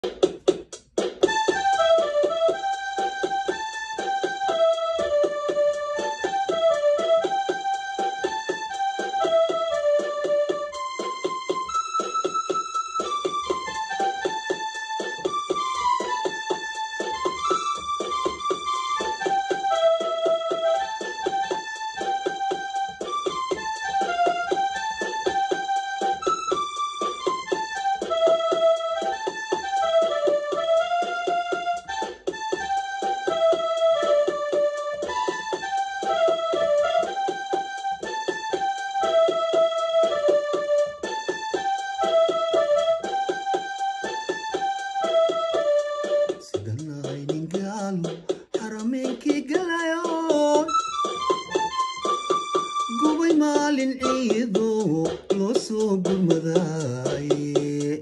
maalin ciido loo soo gurmadaaye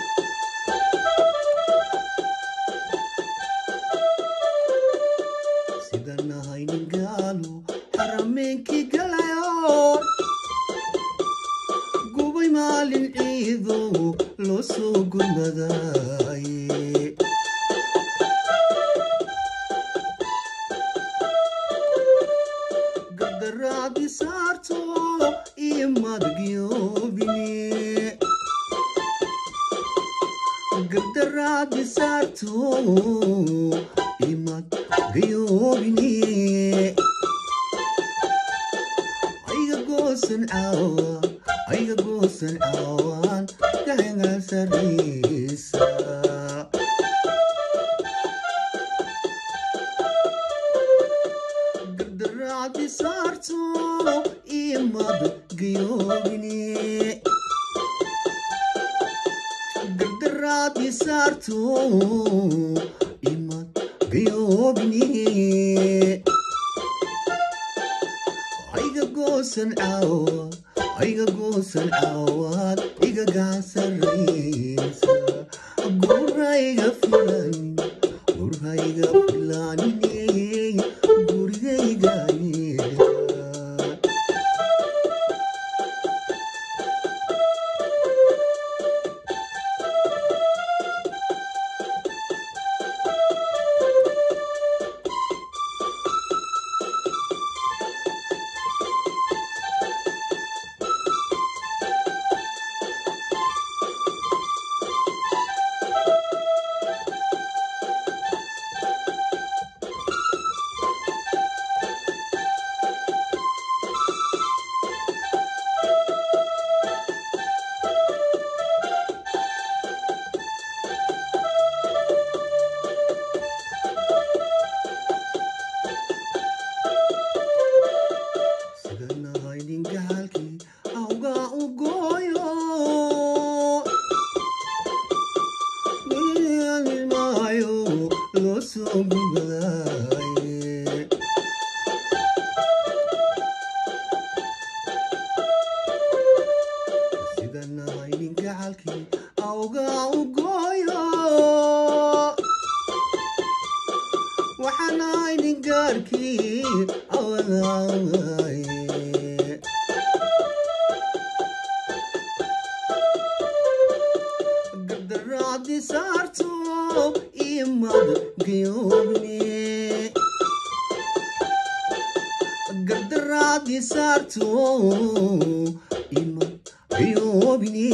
sida nahay nin gaalo xarameenkii galayo gubay maalin ciido loo soo gurmadaaye gardaraadi saarto iyo madgiyoobine gardaraadi saarto iyo madgiyoobine ayga goosan caawaan gahenga saraysa gardaraadi saarto iyo madgiyoobine gardaraadi saarto iyo madgiyoobine ayga goosan caawaan iga gaasaraysa gurayga filanine gurigayga gardaraadi saarto iyo madgiyoobine gardaraadi saarto iyo madgiyoobine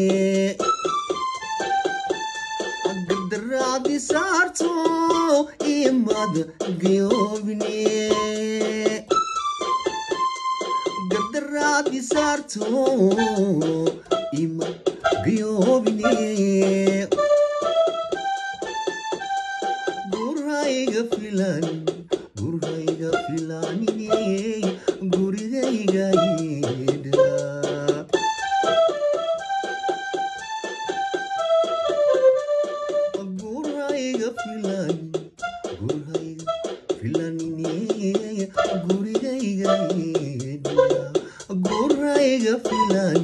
gardaraadi saarto iyo madgiyoobine gardaraadi saarto iyo madgiyoobine gurayga filanine gurigayga yeedha gurayga filanine gurigayga yeedha gurayga filan